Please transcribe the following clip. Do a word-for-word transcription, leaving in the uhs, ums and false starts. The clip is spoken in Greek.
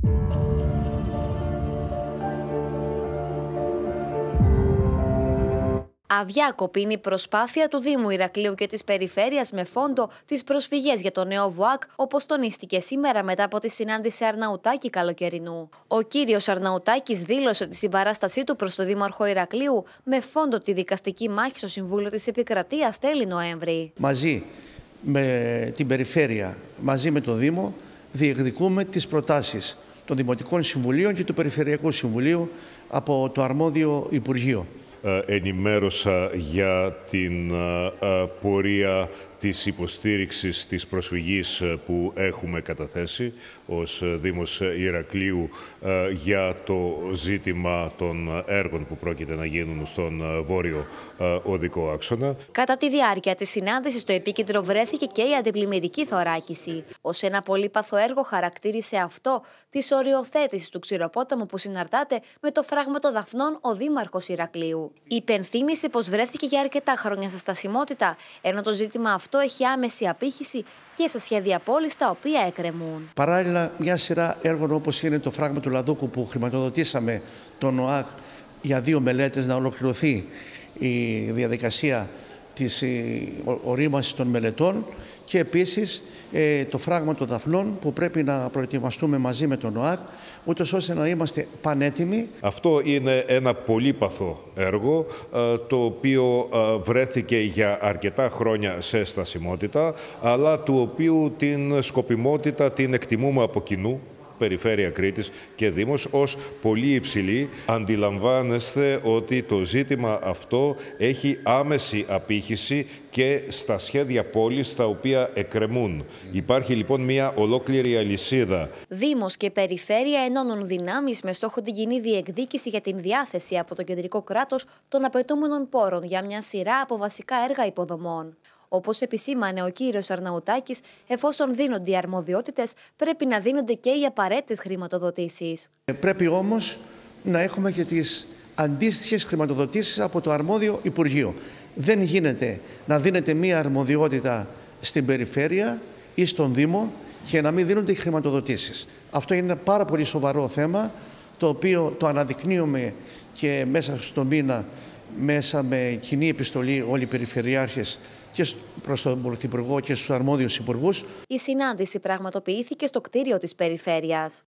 Αδιάκοπη είναι η προσπάθεια του Δήμου Ηρακλείου και της Περιφέρειας με φόντο τις προσφυγές για το νέο ΒΟΑΚ, όπως τονίστηκε σήμερα μετά από τη συνάντηση Αρναουτάκη καλοκαιρινού. Ο κύριος Αρναουτάκης δήλωσε τη συμπαράστασή του προς το Δήμαρχο Ηρακλείου με φόντο τη δικαστική μάχη στο Συμβούλιο της Επικρατείας τέλη Νοέμβρη. Μαζί με την Περιφέρεια, μαζί με το Δήμο, διεκδικούμε τις προτάσεις των Δημοτικών Συμβουλίων και του Περιφερειακού Συμβουλίου από το αρμόδιο Υπουργείο. Ενημέρωσα για την πορεία της υποστήριξης της προσφυγής που έχουμε καταθέσει ως Δήμος Ηρακλείου για το ζήτημα των έργων που πρόκειται να γίνουν στον βόρειο οδικό άξονα. Κατά τη διάρκεια της συνάντησης στο επίκεντρο βρέθηκε και η αντιπλημμυρική θωράκιση. Ως ένα πολύπαθο έργο χαρακτήρισε αυτό της οριοθέτησης του ξηροπόταμου που συναρτάται με το φράγμα Δαφνών ο Δήμαρχος Ηρακλείου. Υπενθύμησε πως βρέθηκε για αρκετά χρόνια στα στασιμότητα, ενώ το ζήτημα αυτό έχει άμεση απήχηση και στα σχέδια πόλης τα οποία εκκρεμούν. Παράλληλα, μια σειρά έργων όπως είναι το φράγμα του Λαδούκου που χρηματοδοτήσαμε τον ΟΑΚ για δύο μελέτες να ολοκληρωθεί η διαδικασία της ορίμασης των μελετών και επίσης το φράγμα των Δαφνών που πρέπει να προετοιμαστούμε μαζί με τον ΟΑΚ ούτως ώστε να είμαστε πανέτοιμοι. Αυτό είναι ένα πολύπαθο έργο το οποίο βρέθηκε για αρκετά χρόνια σε στασιμότητα αλλά του οποίου την σκοπιμότητα την εκτιμούμε από κοινού, Περιφέρεια Κρήτης και Δήμος, ως πολύ υψηλή. Αντιλαμβάνεστε ότι το ζήτημα αυτό έχει άμεση απήχηση και στα σχέδια πόλης τα οποία εκκρεμούν. Υπάρχει λοιπόν μια ολόκληρη αλυσίδα. Δήμος και Περιφέρεια ενώνουν δυνάμεις με στόχο την κοινή διεκδίκηση για την διάθεση από το κεντρικό κράτος των απαιτούμενων πόρων για μια σειρά από βασικά έργα υποδομών. Όπως επισήμανε ο κύριος Αρναουτάκης, εφόσον δίνονται οι αρμοδιότητες, πρέπει να δίνονται και οι απαραίτητες χρηματοδοτήσεις. Πρέπει όμως να έχουμε και τις αντίστοιχες χρηματοδοτήσεις από το αρμόδιο Υπουργείο. Δεν γίνεται να δίνεται μία αρμοδιότητα στην Περιφέρεια ή στον Δήμο και να μην δίνονται οι χρηματοδοτήσεις. Αυτό είναι ένα πάρα πολύ σοβαρό θέμα, το οποίο το αναδεικνύουμε και μέσα στο μήνα, μέσα με κοινή επιστολή όλοι οι περιφερειάρχες και προς τον Πρωθυπουργό και στους αρμόδιους υπουργούς. Η συνάντηση πραγματοποιήθηκε στο κτίριο της Περιφέρειας.